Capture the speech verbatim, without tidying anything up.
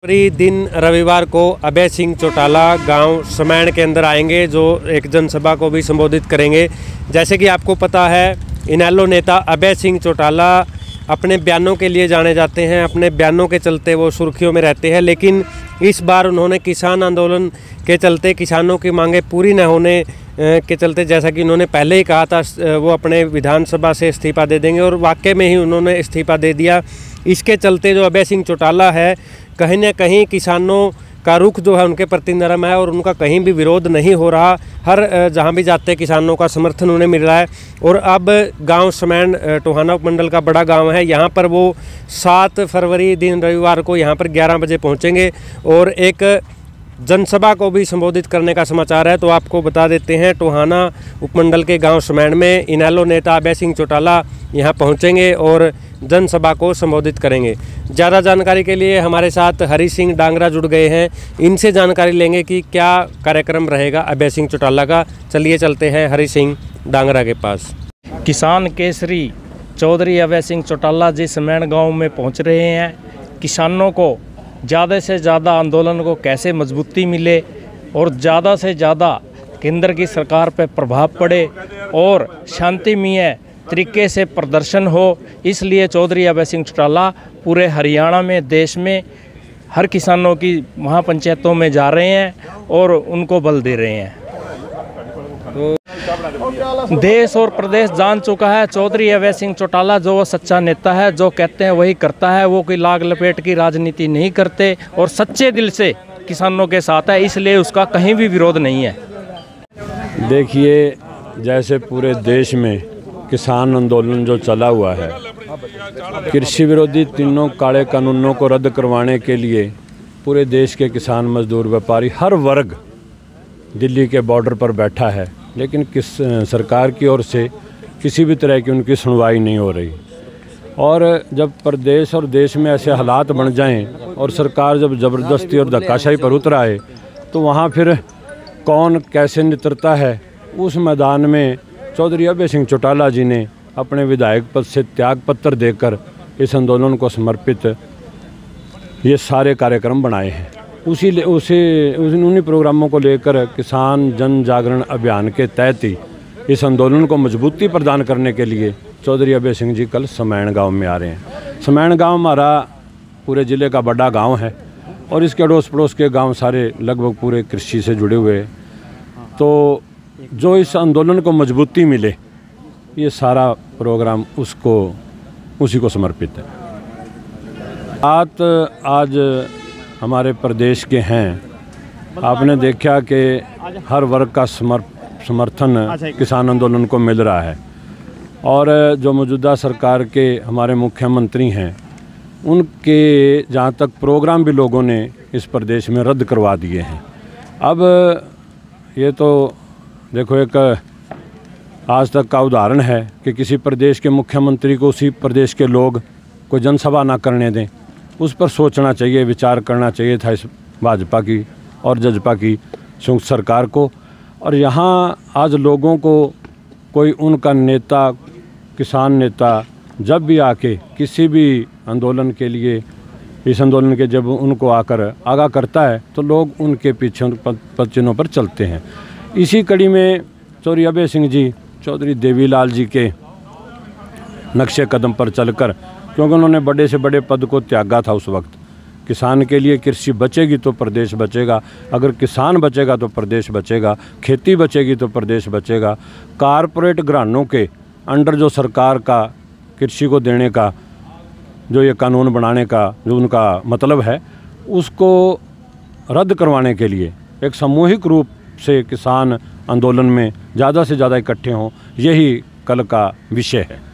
फरवरी दिन रविवार को अभय सिंह चौटाला गांव समैण के अंदर आएंगे, जो एक जनसभा को भी संबोधित करेंगे। जैसे कि आपको पता है, इनेलो नेता अभय सिंह चौटाला अपने बयानों के लिए जाने जाते हैं। अपने बयानों के चलते वो सुर्खियों में रहते हैं, लेकिन इस बार उन्होंने किसान आंदोलन के चलते, किसानों की मांगें पूरी न होने के चलते, जैसा कि उन्होंने पहले ही कहा था, वो अपने विधानसभा से इस्तीफा दे देंगे और वाकई में ही उन्होंने इस्तीफा दे दिया। इसके चलते जो अभय सिंह चौटाला है, कहीं ना कहीं किसानों का रुख जो है उनके प्रति नरम है और उनका कहीं भी विरोध नहीं हो रहा। हर जहां भी जाते किसानों का समर्थन उन्हें मिल रहा है। और अब गांव समैण टोहाना उपमंडल का बड़ा गांव है, यहां पर वो सात फरवरी दिन रविवार को यहां पर ग्यारह बजे पहुंचेंगे और एक जनसभा को भी संबोधित करने का समाचार है। तो आपको बता देते हैं, टोहाना उपमंडल के गांव समैण में इनेलो नेता अभय सिंह चौटाला यहां पहुंचेंगे और जनसभा को संबोधित करेंगे। ज़्यादा जानकारी के लिए हमारे साथ हरी सिंह डांगरा जुड़ गए हैं, इनसे जानकारी लेंगे कि क्या कार्यक्रम रहेगा अभय सिंह चौटाला का। चलिए चलते हैं हरी सिंह डांगरा के पास। किसान केसरी चौधरी अभय सिंह चौटाला जी समैण गांव में पहुंच रहे हैं। किसानों को ज़्यादा से ज़्यादा आंदोलन को कैसे मजबूती मिले और ज़्यादा से ज़्यादा केंद्र की सरकार पर प्रभाव पड़े और शांतिमय तरीके से प्रदर्शन हो, इसलिए चौधरी अभय सिंह चौटाला पूरे हरियाणा में, देश में हर किसानों की महापंचायतों में जा रहे हैं और उनको बल दे रहे हैं। तो देश और प्रदेश जान चुका है, चौधरी अभय सिंह चौटाला जो वो सच्चा नेता है, जो कहते हैं वही करता है। वो कोई लाग लपेट की राजनीति नहीं करते और सच्चे दिल से किसानों के साथ है, इसलिए उसका कहीं भी विरोध नहीं है। देखिए, जैसे पूरे देश में किसान आंदोलन जो चला हुआ है, कृषि विरोधी तीनों काले कानूनों को रद्द करवाने के लिए पूरे देश के किसान, मजदूर, व्यापारी, हर वर्ग दिल्ली के बॉर्डर पर बैठा है, लेकिन किस सरकार की ओर से किसी भी तरह की उनकी सुनवाई नहीं हो रही। और जब प्रदेश और देश में ऐसे हालात बन जाएं और सरकार जब ज़बरदस्ती और धक्काशाही पर उतर आए, तो वहाँ फिर कौन कैसे नितरता है। उस मैदान में चौधरी अभय सिंह चौटाला जी ने अपने विधायक पद से त्याग पत्र देकर इस आंदोलन को समर्पित ये सारे कार्यक्रम बनाए हैं। उसी उसी उन्हीं प्रोग्रामों को लेकर किसान जन जागरण अभियान के तहत ही इस आंदोलन को मजबूती प्रदान करने के लिए चौधरी अभय सिंह जी कल समैण गांव में आ रहे हैं। समैण गांव हमारा पूरे ज़िले का बड़ा गांव है और इसके अड़ोस पड़ोस के गांव सारे लगभग पूरे कृषि से जुड़े हुए। तो जो इस आंदोलन को मजबूती मिले, ये सारा प्रोग्राम उसको उसी को समर्पित है। बात आज हमारे प्रदेश के हैं, आपने देखा कि हर वर्ग का समर्थन किसान आंदोलन को मिल रहा है और जो मौजूदा सरकार के हमारे मुख्यमंत्री हैं, उनके जहाँ तक प्रोग्राम भी लोगों ने इस प्रदेश में रद्द करवा दिए हैं। अब ये तो देखो, एक आज तक का उदाहरण है कि किसी प्रदेश के मुख्यमंत्री को उसी प्रदेश के लोग कोई जनसभा ना करने दें। उस पर सोचना चाहिए, विचार करना चाहिए था इस भाजपा की और जजपा की संयुक्त सरकार को। और यहाँ आज लोगों को कोई उनका नेता, किसान नेता जब भी आके किसी भी आंदोलन के लिए, इस आंदोलन के जब उनको आकर आगाह करता है, तो लोग उनके पीछे पद चिन्हों पर चलते हैं। इसी कड़ी में चौधरी अभय सिंह जी चौधरी देवीलाल जी के नक्शे कदम पर चलकर, क्योंकि उन्होंने बड़े से बड़े पद को त्यागा था उस वक्त, किसान के लिए कृषि बचेगी तो प्रदेश बचेगा, अगर किसान बचेगा तो प्रदेश बचेगा, खेती बचेगी तो प्रदेश बचेगा। कारपोरेट घरानों के अंडर जो सरकार का कृषि को देने का जो ये कानून बनाने का जो उनका मतलब है, उसको रद्द करवाने के लिए एक सामूहिक रूप से किसान आंदोलन में ज़्यादा से ज़्यादा इकट्ठे हों, यही कल का विषय है।